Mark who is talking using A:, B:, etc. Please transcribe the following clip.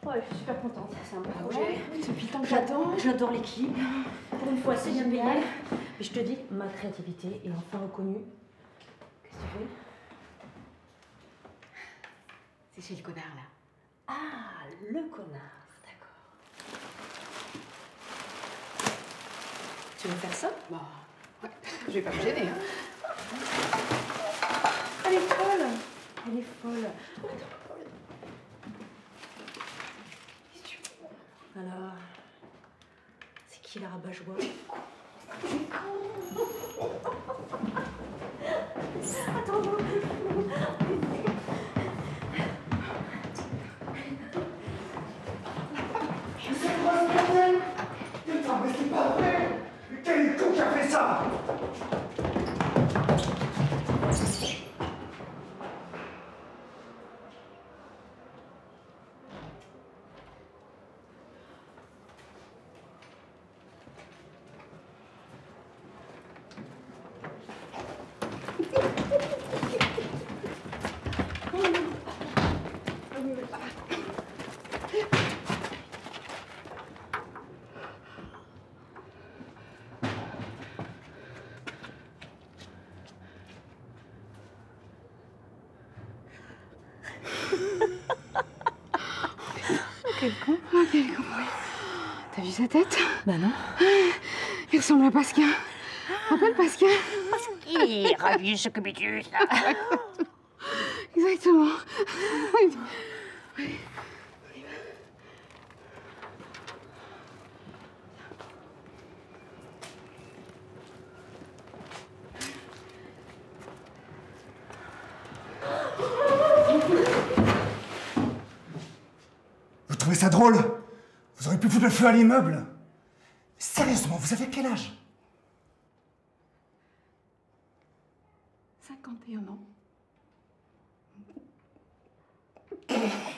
A: Ouais, je suis super contente. C'est un beau projet.
B: Depuis le temps que j'attends.
A: J'adore l'équipe. Pour une fois, c'est bien payé. Mais je te dis, ma créativité est enfin reconnue. Qu'est-ce que tu fais?
B: C'est chez le connard, là.
A: Ah, le connard. D'accord. Tu veux faire ça?
B: Bon, ouais. Je vais pas me gêner, hein.
A: Elle est folle. Elle est folle. Alors, c'est qui la rabat-joie? Attends,
C: Putain, mais c'est pas vrai! Quel con qui a fait ça?
B: Quel con. Oh, quel con. T'as vu sa tête?
A: Bah non.
B: Il ressemble à Pascal. Rappelle Pascal?
D: Il ravi ce que tu ça.
B: Exactement.
C: Vous trouvez ça drôle? Vous auriez pu foutre le feu à l'immeuble? Sérieusement, vous avez quel âge?
B: 51 ans.